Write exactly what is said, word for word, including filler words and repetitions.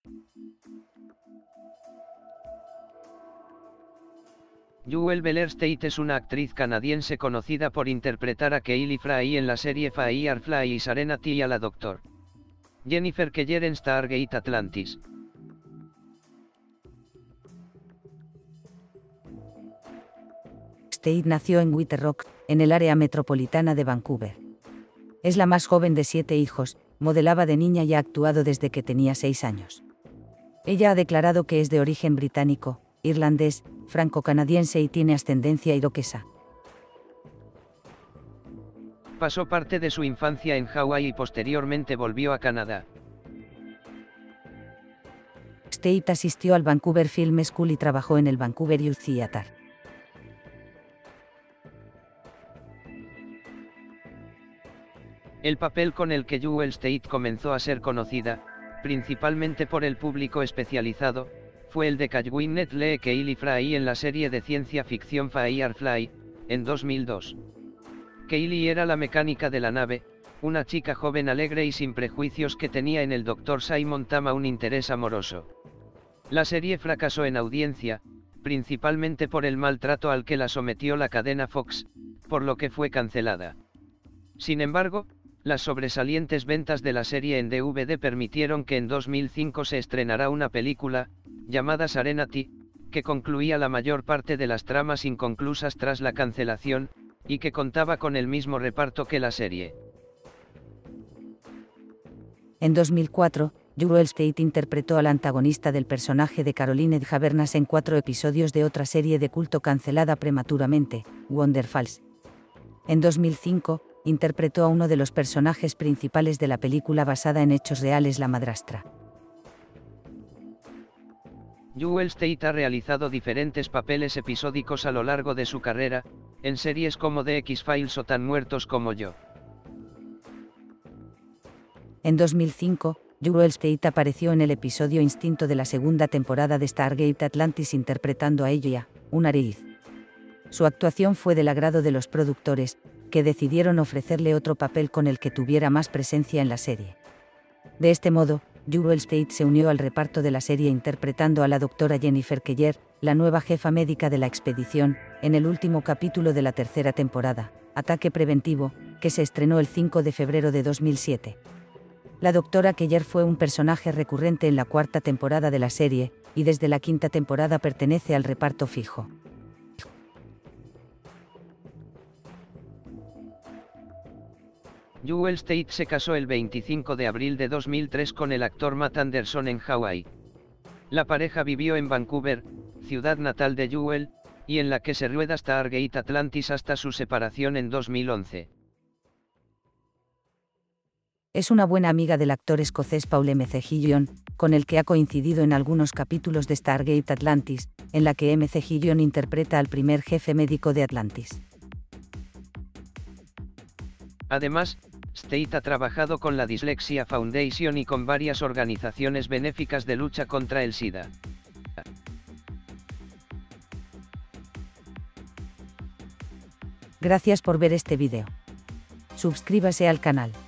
Jewel Bellerstate es una actriz canadiense conocida por interpretar a Kaylee Fry en la serie Firefly y Serenity y a la Doctor Jennifer Keller en Stargate Atlantis. State nació en White Rock, en el área metropolitana de Vancouver. Es la más joven de siete hijos, modelaba de niña y ha actuado desde que tenía seis años. Ella ha declarado que es de origen británico, irlandés, franco-canadiense y tiene ascendencia iroquesa. Pasó parte de su infancia en Hawái y posteriormente volvió a Canadá. State asistió al Vancouver Film School y trabajó en el Vancouver Youth Theatre. El papel con el que Jewel State comenzó a ser conocida, principalmente por el público especializado, fue el de Gwyneth Lee Kaylee Fry en la serie de ciencia ficción Firefly, en dos mil dos. Kaylee era la mecánica de la nave, una chica joven alegre y sin prejuicios que tenía en el doctor Simon Tama un interés amoroso. La serie fracasó en audiencia, principalmente por el maltrato al que la sometió la cadena Fox, por lo que fue cancelada. Sin embargo, las sobresalientes ventas de la serie en D V D permitieron que en dos mil cinco se estrenara una película, llamada Serenity, que concluía la mayor parte de las tramas inconclusas tras la cancelación, y que contaba con el mismo reparto que la serie. En dos mil cuatro, Jewel State interpretó al antagonista del personaje de Caroline Javerness en cuatro episodios de otra serie de culto cancelada prematuramente, Wonder Falls. En dos mil cinco, interpretó a uno de los personajes principales de la película basada en hechos reales La Madrastra. Jewel State ha realizado diferentes papeles episódicos a lo largo de su carrera, en series como The X-Files o Tan Muertos como Yo. En dos mil cinco, Jewel State apareció en el episodio Instinto de la segunda temporada de Stargate Atlantis interpretando a ella, una Aerith. Su actuación fue del agrado de los productores, que decidieron ofrecerle otro papel con el que tuviera más presencia en la serie. De este modo, Jewel State se unió al reparto de la serie interpretando a la doctora Jennifer Keller, la nueva jefa médica de la expedición, en el último capítulo de la tercera temporada, Ataque Preventivo, que se estrenó el cinco de febrero de dos mil siete. La doctora Keller fue un personaje recurrente en la cuarta temporada de la serie, y desde la quinta temporada pertenece al reparto fijo. Jewel State se casó el veinticinco de abril de dos mil tres con el actor Matt Anderson en Hawái. La pareja vivió en Vancouver, ciudad natal de Jewel, y en la que se rueda Stargate Atlantis hasta su separación en dos mil once. Es una buena amiga del actor escocés Paul M C Gillion, con el que ha coincidido en algunos capítulos de Stargate Atlantis, en la que M C Gillion interpreta al primer jefe médico de Atlantis. Además, State ha trabajado con la Dyslexia Foundation y con varias organizaciones benéficas de lucha contra el SIDA. Gracias por ver este vídeo. Suscríbase al canal.